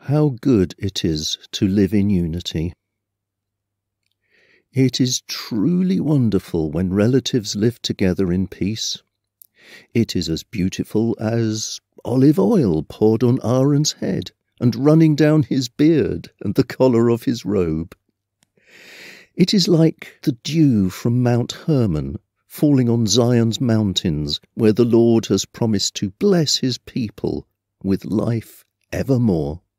How good it is to live in unity. It is truly wonderful when relatives live together in peace. It is as beautiful as olive oil poured on Aaron's head and running down his beard and the collar of his robe. It is like the dew from Mount Hermon falling on Zion's mountains, where the Lord has promised to bless his people with life evermore.